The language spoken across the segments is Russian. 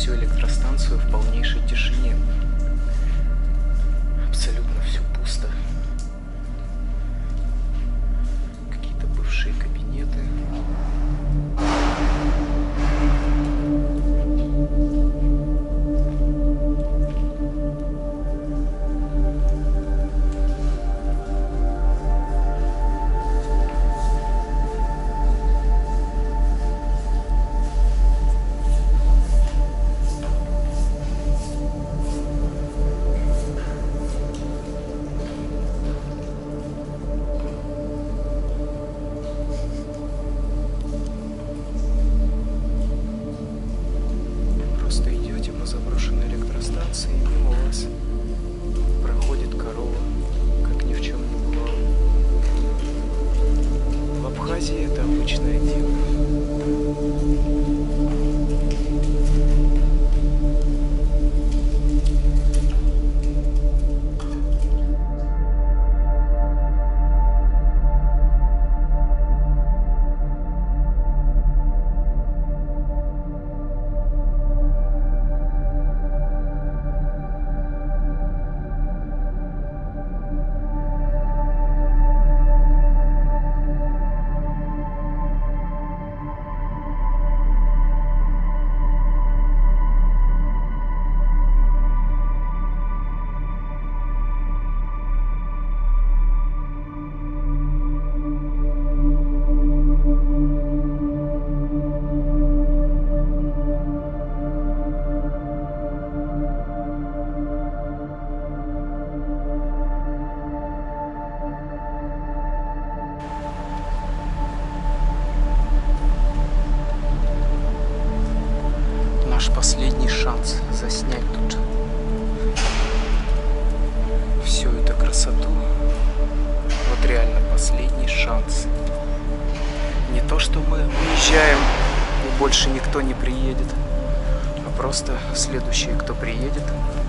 всю электростанцию в полнейшей тишине. Абсолютно все пусто. Какие-то бывшие кабинеты. Просто идете по заброшенной электростанции, и мимо вас проходит корова, как ни в чем не бывало. В Абхазии это обычное дело. Наш последний шанс заснять тут всю эту красоту. Вот реально последний шанс. Не то, что мы уезжаем и больше никто не приедет, а просто следующий, кто приедет,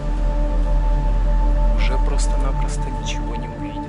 уже просто-напросто ничего не увидит.